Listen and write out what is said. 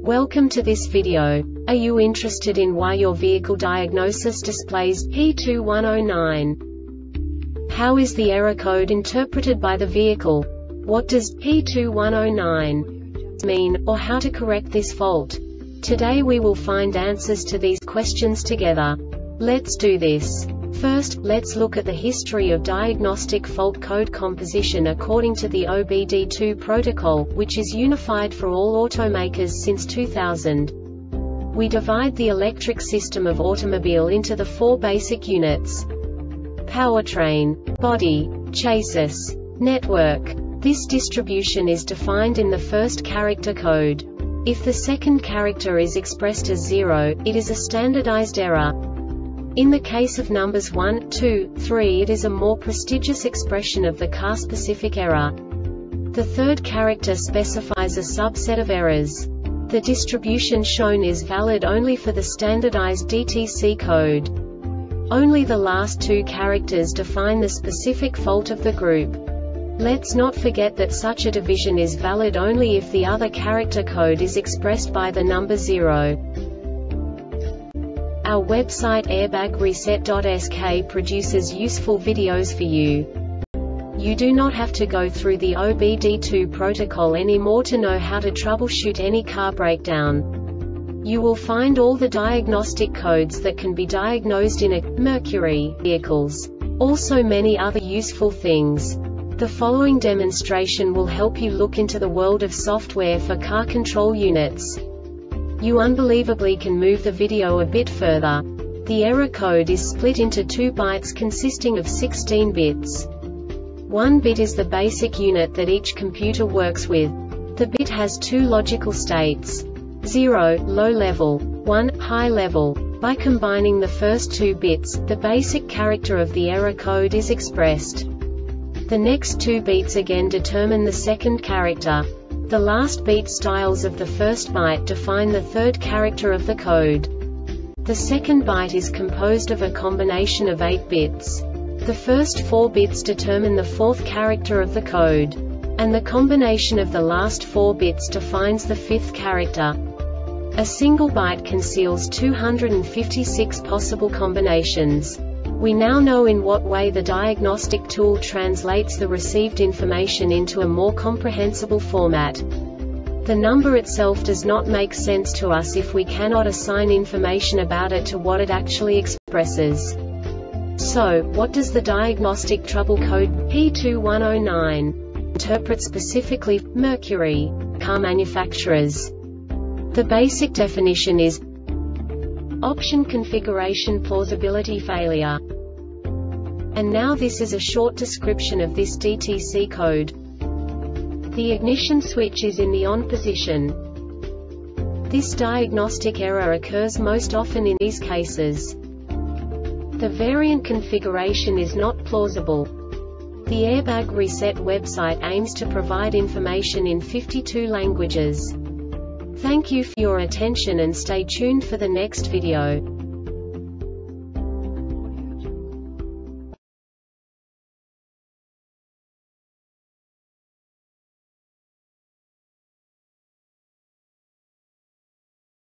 Welcome to this video. Are you interested in why your vehicle diagnosis displays P2109? How is the error code interpreted by the vehicle? What does P2109 mean, or how to correct this fault? Today we will find answers to these questions together. Let's do this. First, let's look at the history of diagnostic fault code composition according to the OBD2 protocol, which is unified for all automakers since 2000. We divide the electric system of automobile into the four basic units: powertrain, body, chassis, network. This distribution is defined in the first character code. If the second character is expressed as 0, it is a standardized error. In the case of numbers 1, 2, 3, it is a more prestigious expression of the car-specific error. The third character specifies a subset of errors. The distribution shown is valid only for the standardized DTC code. Only the last two characters define the specific fault of the group. Let's not forget that such a division is valid only if the other character code is expressed by the number 0. Our website airbagreset.sk produces useful videos for you. You do not have to go through the OBD2 protocol anymore to know how to troubleshoot any car breakdown. You will find all the diagnostic codes that can be diagnosed in a Mercury vehicles. Also many other useful things. The following demonstration will help you look into the world of software for car control units. You unbelievably can move the video a bit further. The error code is split into 2 bytes consisting of 16 bits. 1 bit is the basic unit that each computer works with. The bit has 2 logical states: 0, low level, 1, high level. By combining the first 2 bits, the basic character of the error code is expressed. The next 2 beats again determine the second character. The last beat styles of the first byte define the third character of the code. The second byte is composed of a combination of 8 bits. The first 4 bits determine the fourth character of the code. And the combination of the last 4 bits defines the fifth character. A single byte conceals 256 possible combinations. We now know in what way the diagnostic tool translates the received information into a more comprehensible format. The number itself does not make sense to us if we cannot assign information about it to what it actually expresses. So, what does the diagnostic trouble code P2109 interpret specifically for Mercury car manufacturers? The basic definition is option configuration plausibility failure. And now this is a short description of this DTC code. The ignition switch is in the on position. This diagnostic error occurs most often in these cases. The variant configuration is not plausible. The Airbag Reset website aims to provide information in 52 languages. Thank you for your attention and stay tuned for the next video.